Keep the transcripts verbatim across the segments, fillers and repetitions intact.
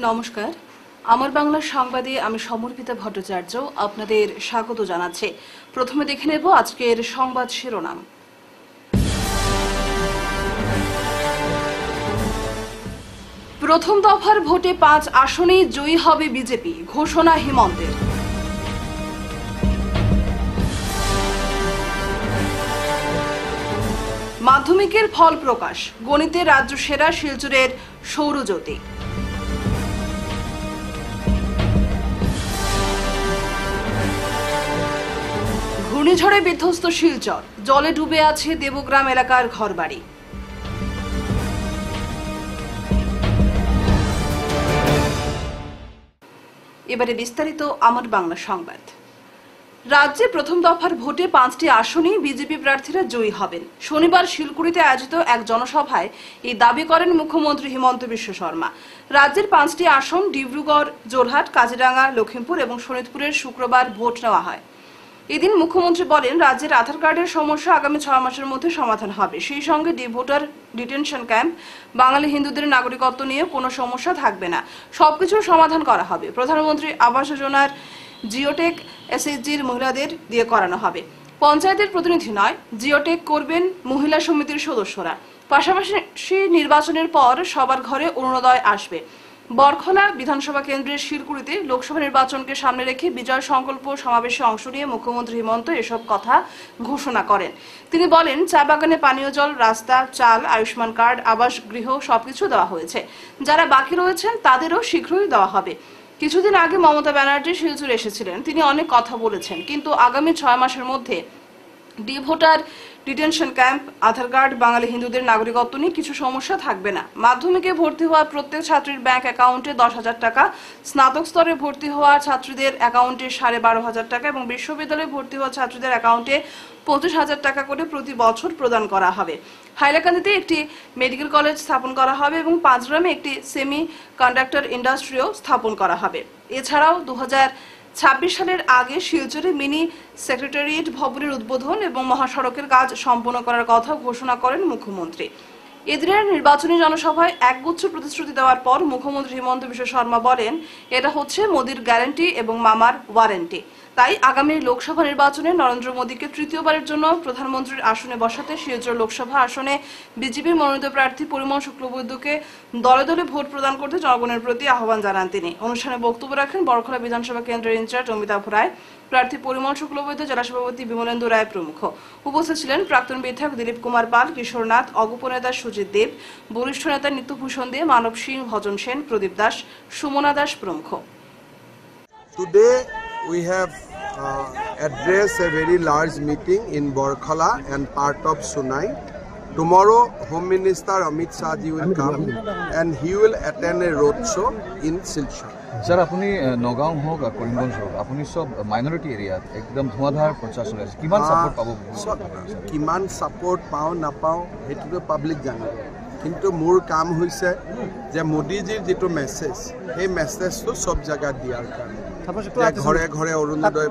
নমস্কার, আমার বাংলা সংবাদে আমি সমর্পিতা ভট্টাচার্য আপনাদের স্বাগত জানাচ্ছি। প্রথমে দেখে নেব আজকের সংবাদ শিরোনাম। প্রথম দফার ভোটে পাঁচ আসনেই জয়ী হবে বিজেপি, ঘোষণা হিমন্তের। মাধ্যমিকের ফল প্রকাশ, গণিতে রাজ্য সেরা শিলচরের সৌরজ্যোতি। ঘূর্ণিঝড়ে বিধ্বস্ত শিলচর, জলে ডুবে আছে দেবগ্রাম এলাকার ঘরবাড়ি। এবারে বিস্তারিত আমার বাংলা সংবাদ। রাজ্যে প্রথম দফার ভোটে পাঁচটি আসনেই বিজেপি প্রার্থীরা জয়ী হবেন। শনিবার শিলকুড়িতে আয়োজিত এক জনসভায় এই দাবি করেন মুখ্যমন্ত্রী হিমন্ত বিশ্ব শর্মা। রাজ্যের পাঁচটি আসন ডিব্রুগড়, জোরহাট, কাজিরাঙ্গা, লখিমপুর এবং শোনিতপুরের শুক্রবার ভোট নেওয়া হয়। এদিন মুখ্যমন্ত্রী বলেন, রাজ্যের আধার কার্ডের সমস্যা আগামী ছয় মাসের মধ্যে সমাধান হবে। সেই সঙ্গে ডি ভোটার ডিটেনশন ক্যাম্প, বাঙালি হিন্দুদের নাগরিকত্ব নিয়ে কোনো সমস্যা থাকবে না, সবকিছুর সমাধান করা হবে। প্রধানমন্ত্রী আবাস যোজনার জিওটেক এসএইচজির মহিলাদের দিয়ে করানো হবে। পঞ্চায়েতের প্রতিনিধি নয়, জিওটেক করবেন মহিলা সমিতির সদস্যরা। পাশাপাশি নির্বাচনের পর সবার ঘরে অরুণোদয় আসবে। বরখলা বিধানসভা কেন্দ্রের শিলকুড়িতে লোকসভা নির্বাচনকে সামনে রেখে বিজয় সংকল্প সমাবেশে অংশ নিয়ে মুখ্যমন্ত্রী হিমন্ত এসব কথা ঘোষণা করেন। তিনি বলেন, চা বাগানে পানীয় জল, রাস্তা, চাল, আয়ুষ্মান কার্ড, আবাস গৃহ সবকিছু দেওয়া হয়েছে। যারা বাকি রয়েছেন তাদেরও শীঘ্রই দেওয়া হবে। কিছুদিন আগে মমতা ব্যানার্জি শিলচর এসেছিলেন, তিনি অনেক কথা বলেছেন, কিন্তু আগামী ছয় মাসের মধ্যে D voter detention camp, Aadhaar card, বাঙালি হিন্দুদের নাগরিকত্ব নিয়ে কিছু সমস্যা থাকবে না। মাধ্যমিকে ভর্তি হওয়া প্রত্যেক ছাত্রীর ব্যাংক অ্যাকাউন্টে দশ হাজার টাকা, স্নাতক স্তরে ভর্তি হওয়া ছাত্রীদের অ্যাকাউন্টে সাড়ে বারো হাজার টাকা এবং বিশ্ববিদ্যালয়ে ভর্তি হওয়া ছাত্রীদের অ্যাকাউন্টে পঁচিশ হাজার টাকা করে প্রতি বছর প্রদান করা হবে। হাইলাকান্দিতে একটি মেডিকেল কলেজ স্থাপন করা হবে এবং পাঁচগ্রামে একটি সেমি কন্ডাক্টর ইন্ডাস্ট্রিও স্থাপন করা হবে। এছাড়াও দু হাজার ছাব্বিশ সালের আগে শিলচরে মিনি সেক্রেটারিয়েট ভবনের উদ্বোধন এবং মহাসড়কের কাজ সম্পন্ন করার কথা ঘোষণা করেন মুখ্যমন্ত্রী। এদিনের নির্বাচনী জনসভায় একগুচ্ছ প্রতিশ্রুতি দেওয়ার পর মুখ্যমন্ত্রী হিমন্ত বিশ্ব শর্মা বলেন, এটা হচ্ছে মোদির গ্যারান্টি এবং মামার ওয়ারেন্টি। তাই আগামী লোকসভা নির্বাচনে নরেন্দ্র মোদীকে তৃতীয়বারের জন্য প্রধানমন্ত্রীর আসনে বসাতে শিলচর লোকসভা আসনে বিজেপির মনোনীত প্রার্থী পরিমল শুক্লবৈদ্যকে দলে দলে ভোট প্রদান করতে জনগণের প্রতি আহ্বান জানান তিনি। অনুষ্ঠানে বক্তব্য রাখেন বরখলা বিধানসভা কেন্দ্রের ইনচার্জ অমিতাভ রায়, প্রার্থী পরিমল শুক্লবৈদ্য, জেলা সভাপতি বিমলেন্দু রায় প্রমুখ। উপস্থিত ছিলেন প্রাক্তন বিধায়ক দিলীপ কুমার পাল, কিশোর নাথ, অগপ নেতা সুজিত দেব, বরিষ্ঠ নেতা নিত্যভূষণ দে, মানব সিং, ভজন সেন, প্রদীপ দাস, সুমনা দাস প্রমুখ। Today we have uh, addressed a very large meeting in Borkhala and part of Sunai. Tomorrow, Home Minister Amit Shah ji will come and he will attend a road show in Silchar. Sir, apuni Nagaon hok or Korimganj hok, apuni sob minority area ekdam dhumadhar prochar chole ase. Kiman support pabo? So, kiman support pao na pao, hetu to public jane. কিন্তু মোৰ কাম হৈছে যে মোদীজীৰ যিটো message, সেই মেছেজটো সব জায়গা দিয়াৰ কাৰণে ঘৰে ঘৰে অৰুণোদয়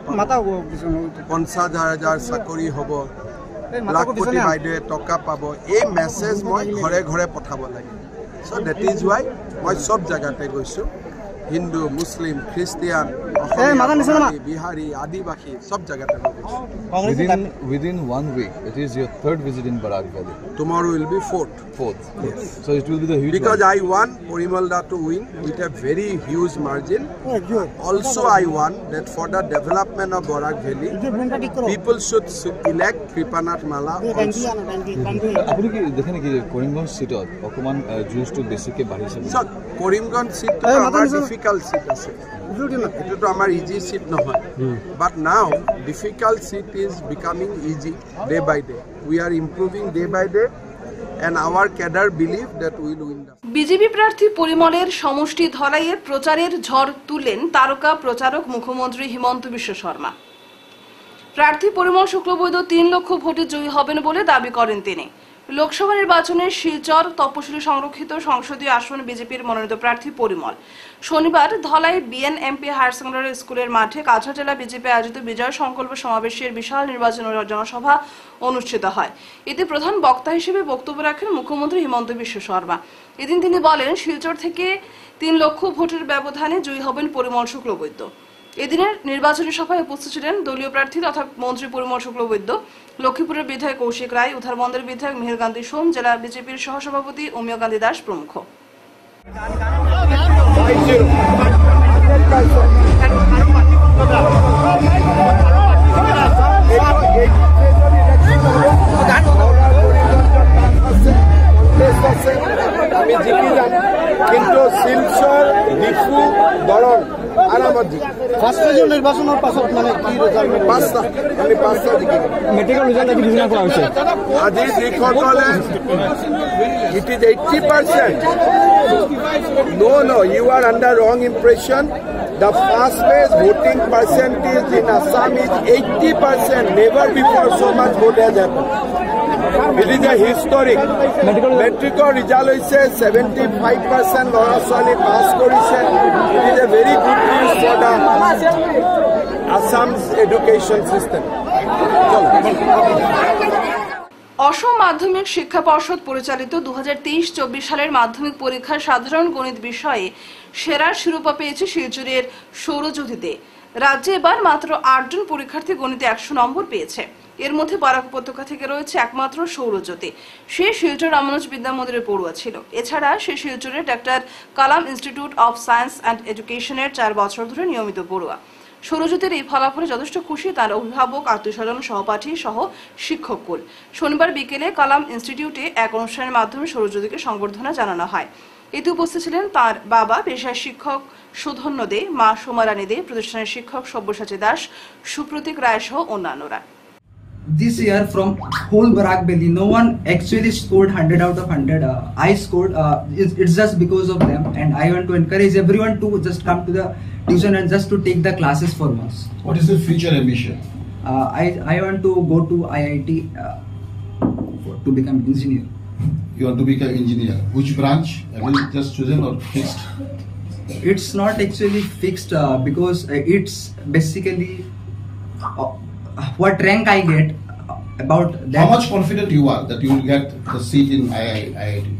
পঞ্চাছ হাজাৰ চাকৰি হ'ব, লাখপতি বাইদেৱে টকা পাব, এই মেছেজ মই ঘৰে ঘৰে পঠাব লাগে। চ' ডেট ইজ ৱাই মই সব জায়গাতে গৈছোঁ। হিন্দু, মুসলিম, খ্রিস্টিয়ান, বিহারি, আদিবাসী সব জায়গাতে within within one week it is your third visit in Barak Valley. Tomorrow will be fourth. Fourth. Yes. So it will be the huge because one. I want Porimal Da to win with a very huge margin. Also I want that for the development of Barak Valley, people should elect Kripanath Mala also. আপনি কি দেখেন কি করিমগঞ্জ সিটত অকমান জুজটো বেছিকে বাঢ়িছে? So Korimganj seat to our difficult seat আছে, এটা তো আমার ইজি সিট নহয়, but now difficult seat is becoming easy day by day. We are improving day by day and our cadre believe that we will win. BJP প্রার্থী পরিমলের সমষ্টি ধলাইয়ে প্রচারের ঝড় তুললেন তারকা প্রচারক মুখ্যমন্ত্রী হিমন্ত বিশ্ব শর্মা। প্রার্থী পরিমল শুক্লবৈদ্য তিন লক্ষ ভোটে জয়ী হবেন বলে দাবি করেন তিনি। লোকসভা নির্বাচনে শিলচর তপশিলি সংরক্ষিত সংসদীয় আসন বিজেপির মনোনীত প্রার্থী পরিমল শনিবার ধলাই বিএনএমপি হায়ার সেকেন্ডারি স্কুলের মাঠে কাছাড় জেলা বিজেপি আয়োজিত বিজয় সংকল্প সমাবেশের বিশাল নির্বাচন জনসভা অনুষ্ঠিত হয়। এতে প্রধান বক্তা হিসেবে বক্তব্য রাখেন মুখ্যমন্ত্রী হিমন্ত বিশ্ব শর্মা। এদিন তিনি বলেন, শিলচর থেকে তিন লক্ষ ভোটের ব্যবধানে জয়ী হবেন পরিমল শুক্লবৈদ্য। এদিনের নির্বাচনী সভায় উপস্থিত ছিলেন দলীয় প্রার্থী তথা মন্ত্রী পরিমল শুক্লবৈদ্য, লক্ষ্মীপুরের বিধায়ক কৌশিক রায়, উধারবন্দের বিধায়ক মিহির গান্ধী সোম, জেলা বিজেপির সহসভাপতি অমিয় গান্ধী দাস প্রমুখ। কিন্তু শিলচর ডিফু দৰং আৰামত ফাৰ্ষ্ট নিৰ্বাচনৰ পাছত মানে কি ৰিজাল্ট পাঁচটা আমি পাঁচটা জিকিম। মেট্ৰিকৰ ৰিজাল্ট আজি ঘোষণা কৰা হৈছে। আজি যিসকলে it is eighty percent no no you are under wrong impression the first phase voting percentage in Assam is eighty percent never before so much vote has happened. It is a historic. মেট্ৰিকৰ result হৈছে seventy five percent ল'ৰা ছোৱালী pass কৰিছে। It is a very good news for the Assam's education system. Asom মাধ্যমিক শিক্ষা পর্ষদ পরিচালিত দু হাজার তেইশ চব্বিশ সালের মাধ্যমিক পরীক্ষার সাধারণ গণিত বিষয়ে সেরার শিরোপা পেয়েছে শিলচরের সৌরজ্যোতিতে। রাজ্যে এবার মাত্র আটজন পরীক্ষার্থী গণিতে একশো নম্বর পেয়েছে। এর মধ্যে বরাক উপত্যকা থেকে রয়েছে একমাত্র সৌরজ্যোতি। সে শিলচর রামানুজ বিদ্যা মন্দিরের পড়ুয়া ছিল। এছাড়া সে শিলচরের doctor Kalam institute of science and এডুকেশনের চার বছর ধরে নিয়মিত পড়ুয়া। সৌরজ্যোতির এই ফলাফলে যথেষ্ট খুশি তার অভিভাবক, আত্মীয় স্বজন, সহপাঠী সহ শিক্ষককুল। শনিবার বিকেলে কালাম ইনস্টিটিউটে এক অনুষ্ঠানের মাধ্যমে সৌরজ্যোতিকে সংবর্ধনা জানানো হয়। এতে উপস্থিত ছিলেন তার বাবা পেশার শিক্ষক সুধন্য দে, মা সোমারানী দে, প্রতিষ্ঠানের শিক্ষক সব্যসাচী দাস, সুপ্রতীক রায় সহ অন্যান্যরা। This year from whole Barak Valley, no one actually scored one hundred out of one hundred. Uh, I scored, uh, it's, it's just because of them, and I want to encourage everyone to just come to the tuition and just to take the classes for once. What is your future ambition? Uh, I, I want to go to I I T uh, for, to become engineer. You want to become engineer. Which branch? Have you just chosen or fixed? It's not actually fixed uh, because uh, it's basically uh, what rank I get uh, about that. How much confident you are that you will get the seat in I I T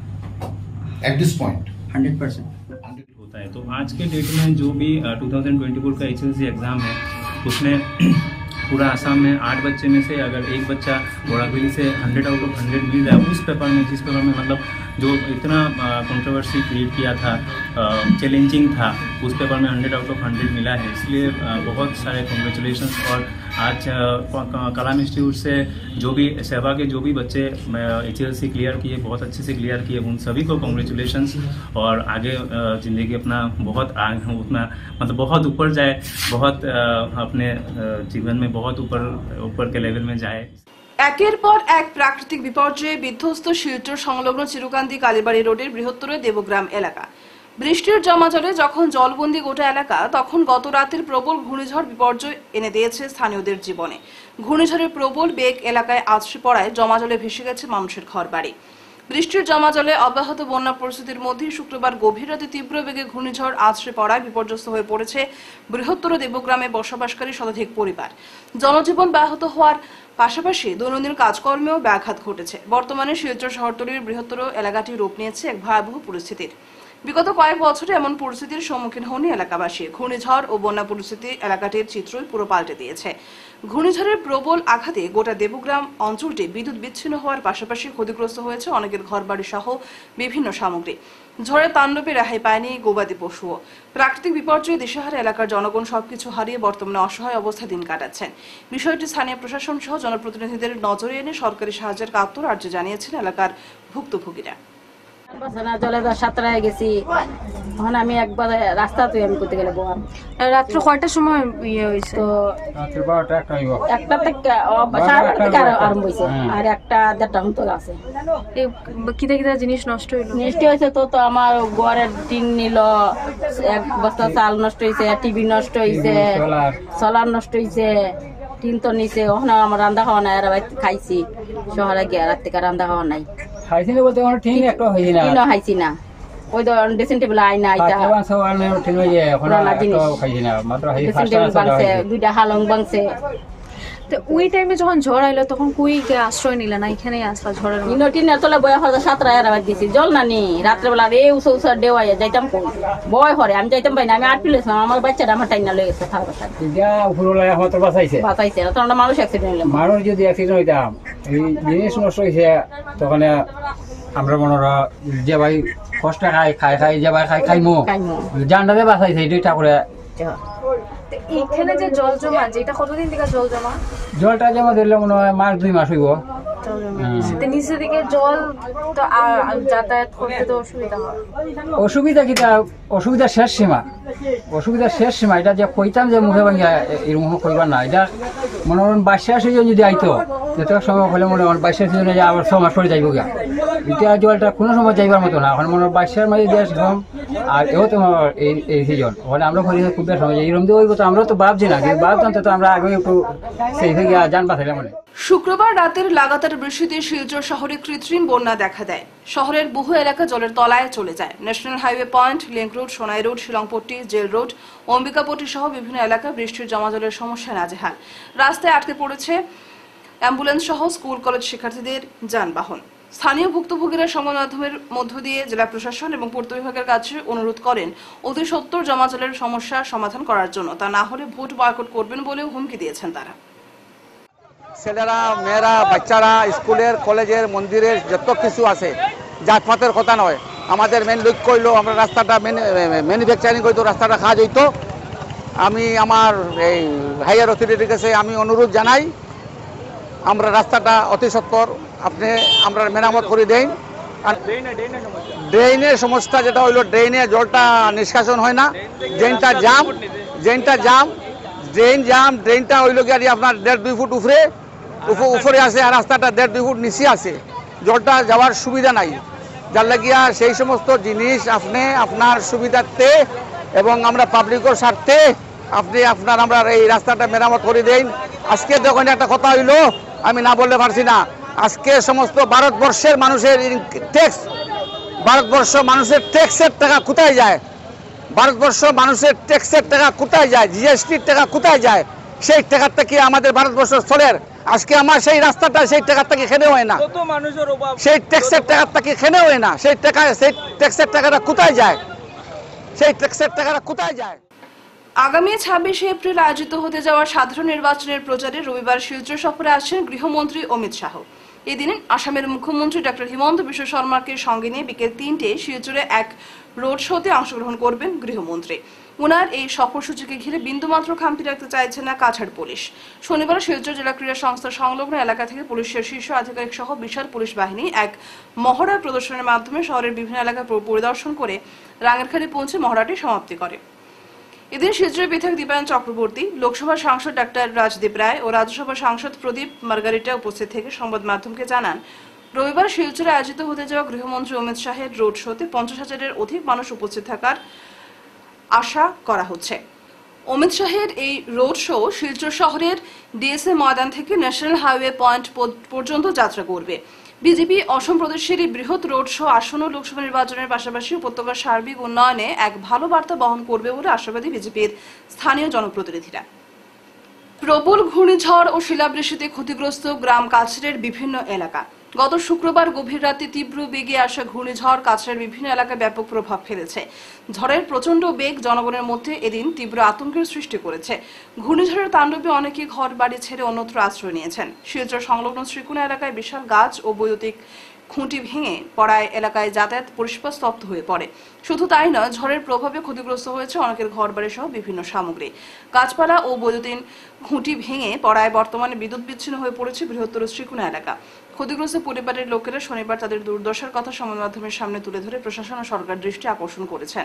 at this point? one hundred percent. होता है। तो आज के date में जो भी two thousand twenty four का H S C exam है उसमें पूरा आसाम में आठ बच्चे में से अगर एक बच्चा बोराकवेली से हंड्रेड आउट ऑफ हंड्रेड मिल जाए उस पेपर में, जिस पेपर में मतलब जो इतना कंट्रोवर्सी क्रिएट किया था, चैलेंजिंग था, उस पेपर में हंड्रेड आउट ऑफ हंड्रेड मिला है। इसलिए आ, बहुत सारे कॉन्ग्रेचुलेशंस। और आज कलाम इंस्टीट्यूट से जो भी सेवा के जो भी बच्चे एच एल सी क्लियर किए, बहुत अच्छे से क्लियर किए, उन सभी को कॉन्ग्रेचुलेशंस। और आगे ज़िंदगी अपना बहुत आगे उतना मतलब बहुत ऊपर जाए, बहुत आ, अपने जीवन में बहुत ऊपर ऊपर के लेवल में जाए। একের পর এক প্রাকৃতিক বিপর্যয়ে বিধ্বস্ত শিলচর সংলগ্ন চিরুকান্দি কালীবাড়ি রোডের বৃহত্তর দেবগ্রাম এলাকা। বৃষ্টির জমাজলে যখন জলবন্দী গোটা এলাকা, তখন গত রাতের প্রবল ঘূর্ণিঝড় বিপর্যয় এনে দিয়েছে স্থানীয়দের জীবনে। ঘূর্ণিঝড়ের প্রবল বেগ এলাকায় আছড়ে পড়ায় জমাজলে ভেসে গেছে মানুষের ঘরবাড়ি। বৃষ্টির জমাজলে অব্যাহত বন্যা পরিস্থিতির মধ্যে শুক্রবার গভীর রাতে তীব্র বেগে ঘূর্ণিঝড় আছড়ে পড়ায় বিপর্যস্ত হয়ে পড়েছে বৃহত্তর দেবগ্রামে বসবাসকারী শতাধিক পরিবার। জনজীবন ব্যাহত হওয়ার পাশাপাশি দৈনন্দিন কাজকর্মেও ব্যাঘাত ঘটেছে। বর্তমানে শিলচর শহরতলির বৃহত্তর এলাকাটি রূপ নিয়েছে এক ভয়াবহ পরিস্থিতির। বিগত কয়েক বছরে এমন পরিস্থিতির সম্মুখীন হননি এলাকাবাসী। ঘূর্ণিঝড় ও বন্যা পরিস্থিতি এলাকাটির চিত্রই পুরো পাল্টে দিয়েছে। ঘূর্ণিঝড়ের প্রবল আঘাতে গোটা দেবগ্রাম অঞ্চলটি বিদ্যুৎ বিচ্ছিন্ন হওয়ার পাশাপাশি ক্ষতিগ্রস্ত হয়েছে অনেকের ঘরবাড়ি সহ বিভিন্ন সামগ্রী। ঝড়ের তাণ্ডবে রেহাই পায়নি গবাদি পশুও। প্রাকৃতিক বিপর্যয়ে দিশেহারা এলাকার জনগণ সবকিছু হারিয়ে বর্তমানে অসহায় অবস্থায় দিন কাটাচ্ছেন। বিষয়টি স্থানীয় প্রশাসন সহ জনপ্রতিনিধিদের নজরে এনে সরকারি সাহায্যের কাতর আর্য জানিয়েছেন এলাকার ভুক্তভোগীরা। জলে সাঁতরায় গেছি, তখন আমি একবার রাস্তা তুই আমি করতে গেলে রাত্র কয়টার সময় ইয়ে হয়েছে? তো একটা থেকে সাড়ে আটটা থেকে আরম্ভ হয়েছে, আর একটা দেড়টা মতো আছে। কিতা কিতা জিনিস নষ্ট হইলো? নষ্ট হয়েছে তো তো আমার ঘরের টিন নিল, এক বস্তা চাল নষ্ট হয়েছে, টিভি নষ্ট হয়েছে, সোলার নষ্ট হয়েছে, টিন তো নিচে। ওখানে আমার রান্না খাওয়া নাই, আর খাইছি। শহরে গিয়ে রাত থেকে রান্না খাওয়া নাই খাইছি না বলতে আমার ঠিক একটা হইছে না কিনো খাইছি না ওই তো ড্রেসিং টেবিল আই না এটা খাওয়া সওয়াল না ঠিক হইছে এখন একটা খাইছি না মাত্র খাইছি ড্রেসিং ফার্স্ট টেবিল ক্লাস বাংছে দুইটা হালং বাংছে তো ওই টাইমে যখন ঝড় আইলো তখন কুই গিয়ে আশ্রয় নিলে না এখানেই আসলা ঝড়ের মধ্যে? ইনো টিনের তলে বয়া হলে সাতটা এরা বাদ দিছি জল না নি রাত্রেবেলা রে উসা উসা দেওয়াইয়া যাইতাম কই বয় হরে আমি যাইতাম পাই না আমি আট পিলেছিলাম আমার বাচ্চাটা আমার টাইনা লয়ে গেছে খাওয়া কথা এটা উপরওয়ালা মাত্র বাঁচাইছে বাঁচাইছে না তখন মানুষ অ্যাক্সিডেন্ট হইলাম মানুষ যদি অ্যাক্সিডেন্ট হইতাম এই জিনিস নষ্ট হয়েছে তখন আমরা মনে হয় যে ভাই কষ্ট খাই খাই খাই যে ভাই খাই খাইমো খাইমো। জানটাতে বাঁচাইছে এটাই ঠাকুরে তো এইখানে যে জল জমা যেটা কতদিন থেকে জল জমা জলটা জমা ধরলে মনে হয় মাস দুই মাস হইব জল জমা তো নিচে দিকে জল তো আ- আ- যাতায়াত করতে তো অসুবিধা হয় অসুবিধা কিটা অসুবিধা শেষ সীমা অসুবিধা শেষ সীমা এটা যে কইতাম যে মুখে ভাঙিয়া এরকম কইবার না এটা মনে হয় বাইশে সিজন যদি আইতো যেত সময় হলে মনে হয় বাইশে সিজনে যে আবার ছ মাস পরে যাইব গিয়া এটা জলটা কোনো সময় যাইবার মতো না এখন মনে হয় বাইশের মাঝে দিয়ে আসলাম আর এও তোমার এই এই সিজন ওখানে আমরা করি খুব বেশ সময় এইরকম দিয়ে ওইব তো আমরা তো ভাবছি না কিন্তু ভাবতাম তো আমরা আগে একটু সেই থেকে যান পাঠাইলাম মানে শুক্রবার রাতের লাগাতার বৃষ্টিতে শিলচর শহরে কৃত্রিম বন্যা দেখা দেয়। শহরের বহু এলাকা জলের তলায় চলে যায়। National highway point, link road, Sonai road, Shillongpatti, jail road, Ambikapatti সহ বিভিন্ন এলাকা বৃষ্টির জমা জলের সমস্যায় নাজেহাল। রাস্তায় আটকে পড়েছে অ্যাম্বুলেন্স সহ স্কুল কলেজ শিক্ষার্থীদের যানবাহন। স্থানীয় ভুক্তভোগীরা সংবাদ মাধ্যমের মধ্য দিয়ে জেলা প্রশাসন এবং পূর্ত বিভাগের কাছে অনুরোধ করেন অতি সত্বর জমা জলের সমস্যার সমাধান করার জন্য, তা না হলে ভোট বয়কট করবেন বলেও হুমকি দিয়েছেন তারা। ছেলেরা মেয়েরা বাচ্চারা স্কুলের কলেজের মন্দিরের যত কিছু আছে জাতপাতের কথা নয়, আমাদের মেন লক্ষ্য হইল আমরা রাস্তাটা ম্যানুফ্যাকচারিং করতো, রাস্তাটা কাজ হইতো। আমি আমার এই হাইয়ার অথরিটির কাছে আমি অনুরোধ জানাই আমরা রাস্তাটা অতি সত্বর আপনি আমরা মেরামত করে দেই। ড্রেনের সমস্যা যেটা হইলো ড্রেনে জলটা নিষ্কাশন হয় না, ড্রেনটা জাম ড্রেনটা জাম ড্রেন জাম ড্রেনটা হইল কি আপনার দেড় দুই ফুট উপরে উপরে আছে আর রাস্তাটা দেড় দুই ফুট নিচে আছে, জলটা যাওয়ার সুবিধা নাই। যার লাগিয়া সেই সমস্ত জিনিস আপনি আপনার সুবিধার্থে এবং আমরা পাবলিকের স্বার্থে আপনি আপনার আমরা এই রাস্তাটা মেরামত করে দেন। আজকে যখন একটা কথা হইল আমি না বলতে পারছি না, আজকে সমস্ত ভারতবর্ষের মানুষের ট্যাক্স ভারতবর্ষ মানুষের ট্যাক্সের টাকা কোথায় যায়, ভারতবর্ষ মানুষের ট্যাক্সের টাকা কোথায় যায়, জিএসটির টাকা কোথায় যায়, সেই টাকার থেকে আমাদের ভারতবর্ষ চলের। আজকে আমার সেই রাস্তাটা সেই টাকার থেকে খেনে হয় না, সেই ট্যাক্সের টাকার থেকে খেনে হয় না, সেই টাকা সেই ট্যাক্সের টাকাটা কোথায় যায়, সেই ট্যাক্সের টাকাটা কোথায় যায়। আগামী ছাব্বিশে এপ্রিল আয়োজিত হতে যাওয়া সাধারণ নির্বাচনের প্রচারে রবিবার শিলচর সফরে আসছেন গৃহমন্ত্রী অমিত শাহ। এদিন আসামের মুখ্যমন্ত্রী ডক্টর হিমন্ত বিশ্ব শর্মাকে সঙ্গে নিয়ে বিকেল তিনটে শিলচরে এক রোড শোতে অংশগ্রহণ করবেন গৃহমন্ত্রী। ওনার এই সফরসূচিকে ঘিরে বিন্দুমাত্র খামতি রাখতে চাইছে না কাছাড় পুলিশ। শনিবার শিলচর জেলা ক্রীড়া সংস্থা সংলগ্ন এলাকা থেকে পুলিশের শীর্ষ আধিকারিক সহ বিশাল পুলিশ বাহিনী এক মহড়া প্রদর্শনের মাধ্যমে শহরের বিভিন্ন এলাকা পরিদর্শন করে রাঙ্গেরখালি পৌঁছে মহড়াটি সমাপ্তি করে। এদিন শিলচরের বিধায়ক দীপায়ন চক্রবর্তী, লোকসভা সাংসদ ডাক্তার রাজদীপ রায় ও রাজ্যসভা সাংসদ প্রদীপ মার্গারিটা উপস্থিত থেকে সংবাদ মাধ্যমকে জানান, রবিবার শিলচরে আয়োজিত হতে যাওয়া গৃহমন্ত্রী অমিত শাহের রোড শোতে পঞ্চাশ হাজারের অধিক মানুষ উপস্থিত থাকার আশা করা হচ্ছে। অমিত শাহের এই রোড শো শিলচর শহরের ডিএসএ ময়দান থেকে ন্যাশনাল হাইওয়ে পয়েন্ট পর্যন্ত যাত্রা করবে। বিজেপি অসম প্রদেশের এই বৃহৎ রোড শো আসন্ন লোকসভা নির্বাচনের পাশাপাশি উপত্যকার সার্বিক উন্নয়নে এক ভালো বার্তা বহন করবে বলে আশাবাদী বিজেপির স্থানীয় জনপ্রতিনিধিরা। প্রবল ঘূর্ণিঝড় ও শিলাবৃষ্টিতে ক্ষতিগ্রস্ত গ্রাম কাছাড়ের বিভিন্ন এলাকা। গত শুক্রবার গভীর রাতে তীব্র বেগে আসা ঘূর্ণিঝড় কাছাড়ের বিভিন্ন এলাকায় ব্যাপক প্রভাব ফেলেছে। ঝড়ের প্রচন্ড বেগ জনগণের মধ্যে এদিন তীব্র আতঙ্কের সৃষ্টি করেছে। ঘূর্ণিঝড়ের তাণ্ডবে অনেকে ঘর বাড়ি ছেড়ে অন্যত্র আশ্রয় নিয়েছেন। শিলচর সংলগ্ন শ্রীকুনা এলাকায় বিশাল গাছ ও বৈদ্যুতিক খুঁটি ভেঙে পড়ায় এলাকায় যাতায়াত পরিষেবা স্তব্ধ হয়ে পড়ে। শুধু তাই নয়, ঝড়ের প্রভাবে ক্ষতিগ্রস্ত হয়েছে অনেকের ঘরবাড়ি সহ বিভিন্ন সামগ্রী। গাছপালা ও বৈদ্যুতিন খুঁটি ভেঙে পড়ায় বর্তমানে বিদ্যুৎ বিচ্ছিন্ন হয়ে পড়েছে বৃহত্তর শ্রীকুনা এলাকা। ক্ষতিগ্রস্ত পরিবারের লোকেরা শনিবার তাদের দুর্দশার কথা সংবাদ মাধ্যমের সামনে তুলে ধরে প্রশাসন ও সরকার দৃষ্টি আকর্ষণ করেছেন।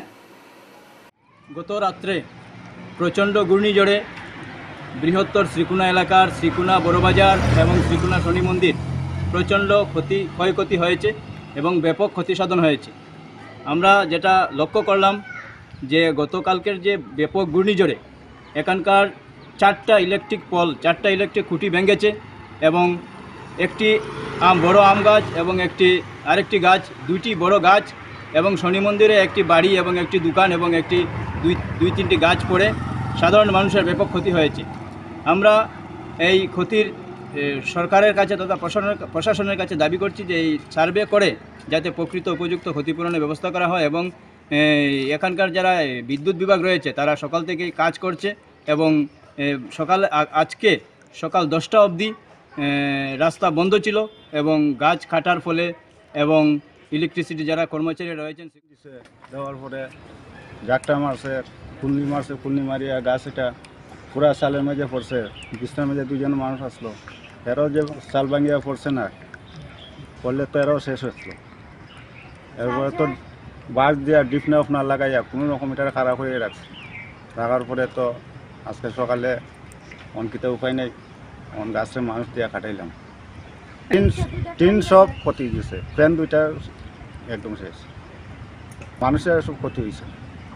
গত রাত্রে প্রচণ্ড ঘূর্ণিঝড়ে বৃহত্তর শ্রীকুনা এলাকার শ্রীকুনা বড়বাজার এবং শ্রীকুনা শনি মন্দির প্রচণ্ড ক্ষতি ক্ষয়ক্ষতি হয়েছে এবং ব্যাপক ক্ষতিসাধন হয়েছে। আমরা যেটা লক্ষ্য করলাম যে গতকালকের যে ব্যাপক ঘূর্ণিঝড়ে এখানকার চারটা ইলেকট্রিক পোল চারটা ইলেকট্রিক খুঁটি ভেঙেছে এবং একটি আম বড় আম গাছ এবং একটি আরেকটি গাছ, দুইটি বড় গাছ এবং শনি মন্দিরে একটি বাড়ি এবং একটি দোকান এবং একটি দুই দুই তিনটি গাছ পড়ে সাধারণ মানুষের ব্যাপক ক্ষতি হয়েছে। আমরা এই ক্ষতির সরকারের কাছে তথা প্রশাসনের প্রশাসনের কাছে দাবি করছি যে এই সার্ভে করে যাতে প্রকৃত উপযুক্ত ক্ষতিপূরণের ব্যবস্থা করা হয় এবং এখানকার যারা বিদ্যুৎ বিভাগ রয়েছে তারা সকাল থেকেই কাজ করছে এবং সকাল আজকে সকাল দশটা অবধি রাস্তা বন্ধ ছিল এবং গাছ কাটার ফলে এবং ইলেকট্রিসিটি যারা কর্মচারী রয়েছেন দেওয়ার পরে জাকটা মারছে, কুলনি মারছে, কুলনি মারিয়া গাছ এটা পুরা সালের মাঝে পড়ছে। বিছনার মাঝে দুজন মানুষ আসলো, এরাও যে চাল ভাঙিয়া পড়ছে না, পড়লে তো এরাও শেষ হয়েছিল। এরপরে তো বাস দিয়া ডিপনা উফনা লাগাইয়া কোনো রকম এটা খারাপ হয়ে রাখছে। রাখার পরে তো আজকে সকালে অনকিতে উপায় নেই, অন গাছের মানুষ দিয়া কাটাইলাম। টিন টিন সব ক্ষতি গেছে, ফ্যান দুইটা একদম শেষ, মানুষের সব ক্ষতি হয়েছে।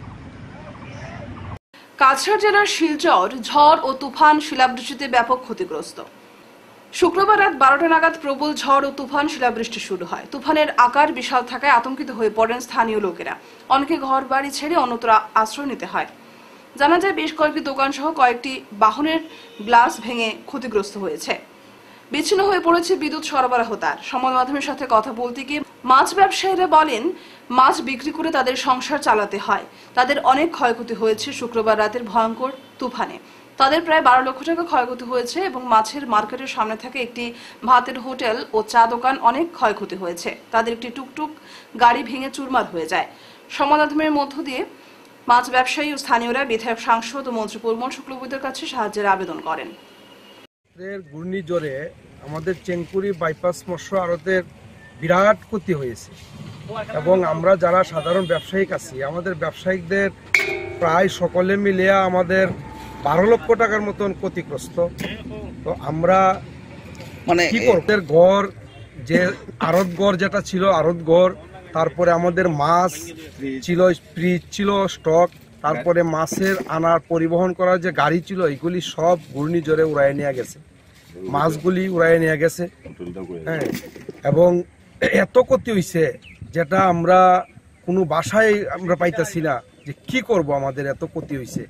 কাছাড় জেলার শিলচর ঝড় ও তুফান শিলাবৃষ্টিতে ব্যাপক ক্ষতিগ্রস্ত। শুক্রবার রাত বারোটা নাগাদ প্রবল ঝড় ও তুফান শিলাবৃষ্টি শুরু হয়। তুফানের আকার বিশাল থাকায় আতঙ্কিত হয়ে পড়েন স্থানীয় লোকেরা। অনেকে ঘর বাড়ি ছেড়ে অন্যত্র আশ্রয় নিতে হয়। জানা যায় বেশ কয়েকটি দোকান সহ কয়েকটি বাহনের গ্লাস ভেঙে ক্ষতিগ্রস্ত হয়েছে। বিচ্ছিন্ন হয়ে পড়েছে বিদ্যুৎ সরবরাহ তার। সংবাদ মাধ্যমের সাথে কথা বলতে গিয়ে মাছ ব্যবসায়ীরা বলেন মাছ বিক্রি করে তাদের সংসার চালাতে হয়। তাদের অনেক ক্ষয়ক্ষতি হয়েছে শুক্রবার রাতের ভয়ঙ্কর তুফানে। তাদের প্রায় বারো লক্ষ টাকা ক্ষয়ক্ষতি হয়েছে এবং মাছের মার্কেটের সামনে থাকে একটি ভাতের হোটেল ও চা দোকান অনেক ক্ষয়ক্ষতি হয়েছে। তাদের একটি টুকটুক গাড়ি ভেঙে চুরমার হয়ে যায়। সংবাদ মাধ্যমের মধ্য দিয়ে মাছ ব্যবসায়ী ও স্থানীয়রা বিধায়ক, সাংসদ ও মন্ত্রী পরিমল শুক্লবৈদ্যের কাছে সাহায্যের আবেদন করেন। ঘূর্ণিঝড়ে আমাদের চেঙ্কুরি বাইপাস মৎস্য আড়তের বিরাট ক্ষতি হয়েছে এবং আমরা যারা সাধারণ ব্যবসায়িক আছি আমাদের ব্যবসায়িকদের প্রায় সকলে মিলিয়ে আমাদের বারো লক্ষ টাকার মতন ক্ষতিগ্রস্ত। তো আমরা মানে কি করব, ঘর যে আড়ত ঘর যেটা ছিল আড়ত ঘর, তারপরে আমাদের মাছ ছিল, ফ্রিজ ছিল স্টক, তারপরে মাছের আনার পরিবহন করার যে গাড়ি ছিল এগুলি সব ঘূর্ণিঝড়ে উড়াই নিয়ে গেছে, মাছগুলি উড়াই নিয়ে গেছে। হ্যাঁ, এবং এত ক্ষতি হয়েছে যেটা আমরা কোনো বাসায় আমরা পাইতেছি না যে কি করব, আমাদের এত ক্ষতি হয়েছে।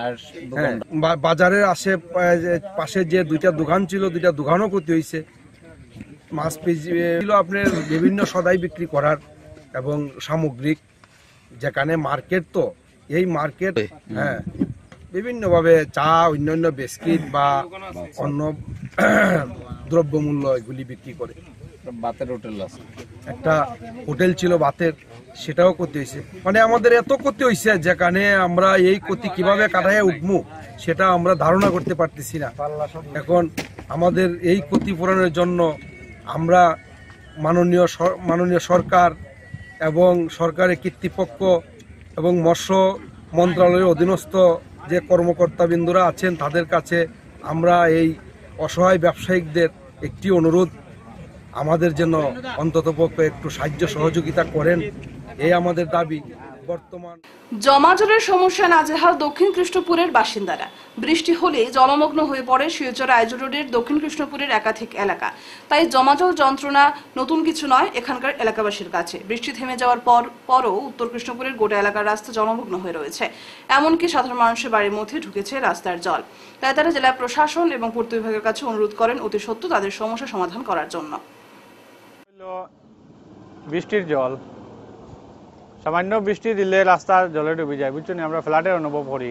বাজারের আশে পাশে যে দুইটা দোকান ছিল দুইটা দোকানও ক্ষতি হয়েছে। মাছ ছিল আপনার বিভিন্ন সদাই বিক্রি করার এবং সামগ্রিক, যেখানে মার্কেট, তো এই মার্কেট হ্যাঁ বিভিন্নভাবে চা, অন্যান্য বিস্কিট বা অন্য দ্রব্যমূল্য এগুলি বিক্রি করে। বাতের হোটেল আছে, একটা হোটেল ছিল বাতের, সেটাও ক্ষতি হয়েছে। মানে আমাদের এত ক্ষতি হয়েছে যেখানে আমরা এই ক্ষতি কিভাবে কাটাইয়া উঠবো সেটা আমরা ধারণা করতে পারতেছি না। এখন আমাদের এই ক্ষতিপূরণের জন্য আমরা মাননীয় মাননীয় সরকার এবং সরকারের কর্তৃপক্ষ এবং মৎস্য মন্ত্রণালয়ের অধীনস্থ যে কর্মকর্তাবৃন্দরা আছেন তাদের কাছে আমরা এই অসহায় ব্যবসায়িকদের একটি অনুরোধ, আমাদের জন্য অন্ততপক্ষে একটু সাহায্য সহযোগিতা করেন, এই আমাদের দাবি। বর্তমান জমাজলের সমস্যা নাজেহাল দক্ষিণ কৃষ্ণপুরের বাসিন্দারা। বৃষ্টি হলে জলমগ্ন হয়ে পড়ে শিলচর আইজল রোডের দক্ষিণ কৃষ্ণপুরের একাধিক এলাকা। তাই জমাজল যন্ত্রণা নতুন কিছু নয় এখানকার এলাকাবাসীর কাছে। বৃষ্টি থেমে যাওয়ার পর পরও উত্তর কৃষ্ণপুরের গোটা এলাকার রাস্তা জলমগ্ন হয়ে রয়েছে। এমনকি সাধারণ মানুষের বাড়ির মধ্যে ঢুকেছে রাস্তার জল। তাই তারা জেলা প্রশাসন এবং পূর্ত বিভাগের কাছে অনুরোধ করেন অতি সত্ত্ব তাদের সমস্যা সমাধান করার জন্য। বৃষ্টির জল, সামান্য বৃষ্টি দিলে রাস্তা জলে ডুবে যায়, বুঝছো না? আমরা ফ্লাডের অনুভব করি,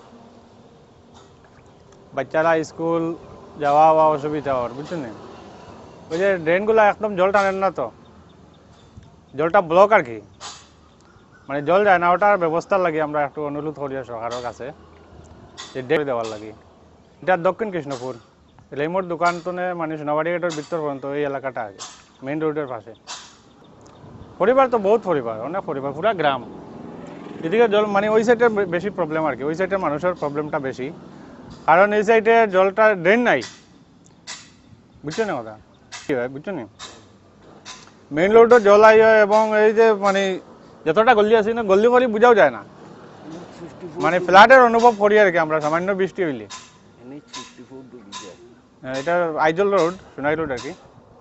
বাচ্চারা স্কুল যাওয়া হওয়া অসুবিধা হওয়ার, বুঝছো না? ওই যে ড্রেনগুলো একদম জল টানেন না, তো জলটা ব্লক আর কি, মানে জল যায় না, ওটার ব্যবস্থার লাগে আমরা একটু অনুরোধ করি সরকারের কাছে যে ড্রেন দেওয়ার লাগে। এটা দক্ষিণ কৃষ্ণপুর রেমোর দোকান তো মানে সোনাবাড়ি গেটের ভিতর পর্যন্ত এই এলাকাটা আছে, মেইন রোডের পাশে। পরিবার তো বহুত পরিবার, অনেক পরিবার, পুরা গ্রাম। এদিকে জল মানে ওই সাইডে বেশি প্রবলেম আর কি, ওই সাইডের মানুষের প্রবলেমটা বেশি, কারণ এই সাইডে জলটা ড্রেন নাই, বুঝছো না কথা কি হয়, বুঝছো না? মেইন রোডে জল আই হয় এবং এই যে মানে যতটা গল্লি আছে না, গল্লি করে বোঝাও যায় না, মানে ফ্লাডের অনুভব করি আর কি আমরা সামান্য বৃষ্টি হইলে। এটা আইজল রোড, সোনাই রোড আর কি।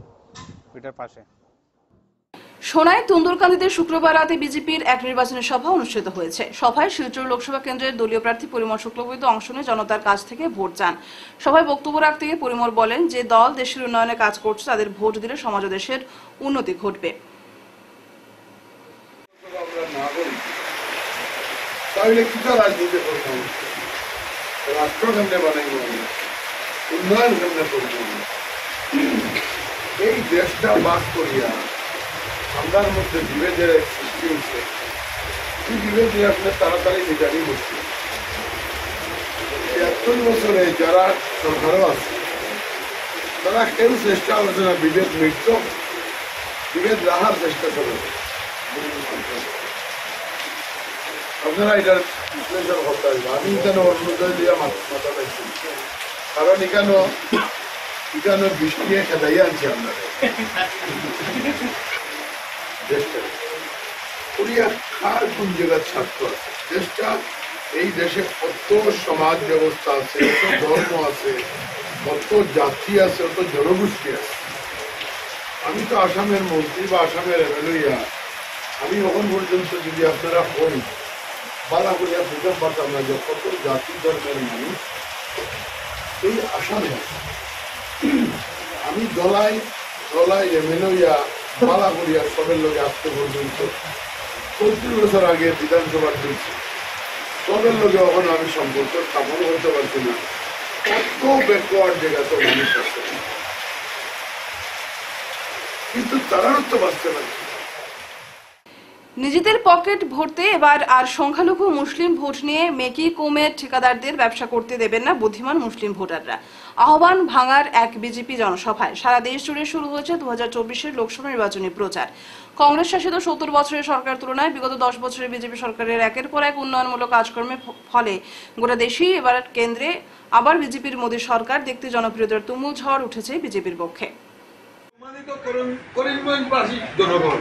বিদ্যাপীঠের পাশে। সোনাই তুন্দুরকান্দিতে শুক্রবার রাতে বিজেপির এক নির্বাচনী সভা অনুষ্ঠিত হয়েছে। সভায় শিলচর লোকসভা কেন্দ্রের দলীয় প্রার্থী পরিমল শুক্লবৈদ্য অংশ নিয়ে জনতার কাছ থেকে ভোট চান। সভায় বক্তব্য রাখতে গিয়ে পরিমল বলেন, যে দল দেশের উন্নয়নে কাজ করছে তাদের ভোট দিলে সমাজ ও দেশের উন্নতি ঘটবে। তাহলে কিতা রাজনীতি করবো, রাষ্ট্র কেমনে বানাইব, উন্নয়ন কেমনে করব? এই দেশটা বাস করিয়া আমরার মধ্যে বিভেদের সৃষ্টি হয়েছে। এই বিভেদ নিয়ে আসলে তাড়াতাড়ি নিজানি মুশকিল। এতই বছরে যারা সরকারও আছে তারা কেউ চেষ্টা করছে না বিভেদ মিটত, বিভেদ রাখার চেষ্টা করে। আপনারা এটার বিশ্লেষণ করতে পারবেন। আমি এখানে অরুণোদয় দিয়ে মাথা পাইছি, কারণ এখানে এখানে বৃষ্টি খেদাইয়া আনছি আপনারা দেশটা। কোরিয়া কার কোন জায়গার ছাত্র আছে? দেশটা, এই দেশে কত সমাজ ব্যবস্থা আছে, কত ধর্ম আছে, কত জাতি আছে, কত জনগোষ্ঠী আছে। আমি তো আসামের মন্ত্রী বা আসামের এমএলএ, আমি এখন পর্যন্ত যদি আপনারা হন বালা করিয়া বুঝতে পারতাম না যে কত জাতি ধর্মের মানুষ এই আসামে আছে। আমি দলাই দলাই এমএলএ বালা করিয়া সবের লোকে আসতে পর্যন্ত পঁয়ত্রিশ বছর আগে বিধানসভার দিয়েছি, সবের লোকে এখন আমি সম্পর্ক স্থাপন করতে পারছি না। কত ব্যাকওয়ার্ড জায়গা তো মানুষ আছে, কিন্তু তারাও তো বাঁচতে পারছে। নিজেদের পকেট ভরতে এবার আর সংখ্যালঘু মুসলিম ভোট নিয়ে মেকি কৌমের ঠিকাদারদের ব্যবসা করতে দেবেন না বুদ্ধিমান মুসলিম ভোটাররা। আহ্বান ভাঙার এক বিজেপি জনসভায় সারা দেশ জুড়ে শুরু হয়েছে দু হাজার চব্বিশের লোকসভা নির্বাচনী প্রচার। কংগ্রেস শাসিত সত্তর বছরের সরকার তুলনায় বিগত দশ বছরের বিজেপি সরকারের একের পর এক উন্নয়নমূলক কাজকর্মের ফলে গোটা দেশেই এবার কেন্দ্রে আবার বিজেপির মোদী সরকার দেখতে জনপ্রিয়তার তুমুল ঝড় উঠেছে বিজেপির পক্ষে। জনগণ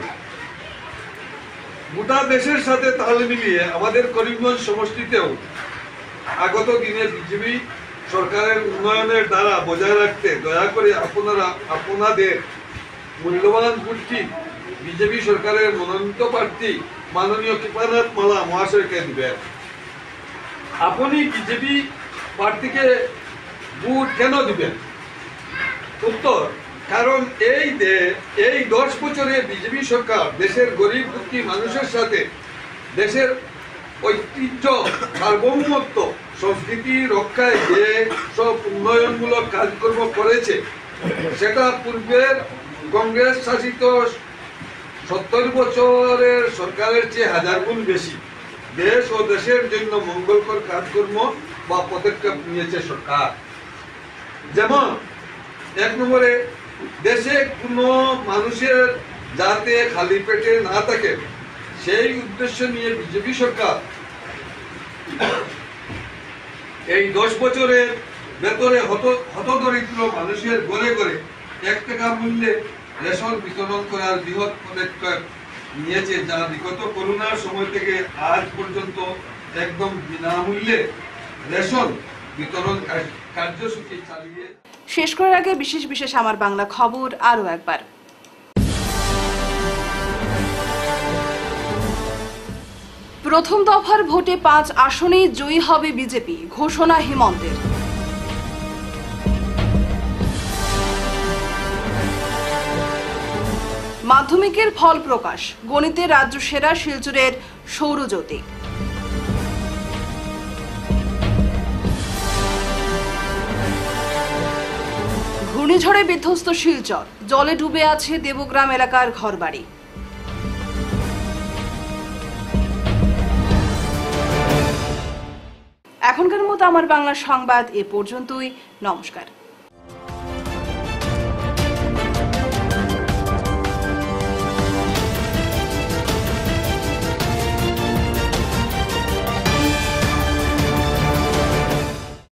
গোটা দেশের সাথে তাল মিলিয়ে আমাদের করিমগঞ্জ সমষ্টিতেও আগত দিনে বিজেপি সরকারের উন্নয়নের দ্বারা বজায় রাখতে দয়া করে আপনারা আপনাদের মূল্যবান ভোটটি বিজেপি সরকারের মনোনীত প্রার্থী মাননীয় কৃপানাথ মালা মহাশয়কে দিবেন। আপনি বিজেপি প্রার্থীকে ভোট কেন দিবেন? উত্তর, কারণ এই এই দশ বছরে বিজেপি সরকার দেশের গরিব দুঃখী মানুষের সাথে দেশের ঐতিহ্য, সার্বভৌমত্ব, সংস্কৃতি রক্ষায় যে সব উন্নয়নমূলক কাজকর্ম করেছে সেটা পূর্বের কংগ্রেস শাসিত সত্তর বছরের সরকারের চেয়ে হাজার গুণ বেশি দেশ ও দেশের জন্য মঙ্গলকর কাজকর্ম বা পদক্ষেপ নিয়েছে সরকার। যেমন এক নম্বরে, দেশে কোনো মানুষের যাতে খালি পেটে না থাকে সেই উদ্দেশ্য নিয়ে বিজেপি সরকার এই দশ বছরের ভেতরে হতদরিদ্র মানুষের ঘরে ঘরে এক টাকা মূল্যে রেশন বিতরণ করার বৃহৎ পদক্ষেপ নিয়েছে, যা বিগত করোনার সময় থেকে আজ পর্যন্ত একদম বিনামূল্যে রেশন বিতরণ কার্যসূচি চালিয়ে। শেষ করার আগে বিশেষ বিশেষ আমার বাংলা খবর আরো একবার। প্রথম দফার ভোটে পাঁচ আসনেই জয়ী হবে বিজেপি, ঘোষণা হিমন্তের। মাধ্যমিকের ফল প্রকাশ, গণিতে রাজ্য সেরা শিলচরের সৌরজ্যোতি। ঘূর্ণিঝড়ে বিধ্বস্ত শিলচর, জলে ডুবে আছে দেবগ্রাম এলাকার ঘরবাড়ি। এখনকার মতো আমার বাংলা সংবাদ এ পর্যন্তই। নমস্কার।